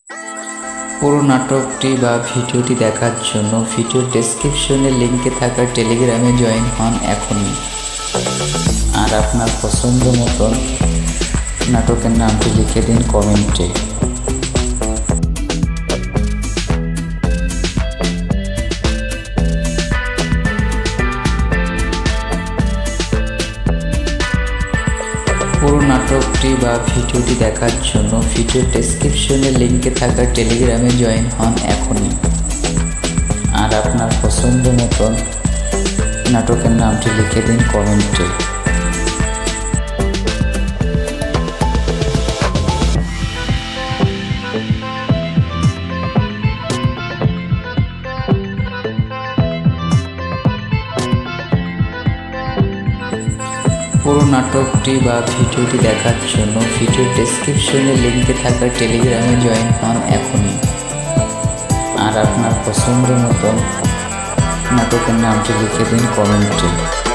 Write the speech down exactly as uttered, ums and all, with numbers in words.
পুরো নাটকটি বা ভিডিওটি দেখার জন্য ভিডিওর ডেসক্রিপশনে লিঙ্কে থাকা টেলিগ্রামে জয়েন হন এখনই। আর আপনার পছন্দ মতন নাটকের নামটি লিখে দিন কমেন্টে। পুরো নাটকটি বা ভিডিওটি দেখার জন্য ভিডিওর ডেসক্রিপশনে লিঙ্কে থাকা টেলিগ্রামে জয়েন হন এখনই। আর আপনার পছন্দ মতন নাটকের নামটি লিখে দিন কমেন্টে। পুরো নাটকটি বা ভিডিওটি দেখার জন্য ভিডিওর ডেসক্রিপশনে লিঙ্কে থাকা টেলিগ্রামে জয়েন হন এখনই। আর আপনার পছন্দ মতন নাটকের নামটি লিখে দিন কমেন্টে।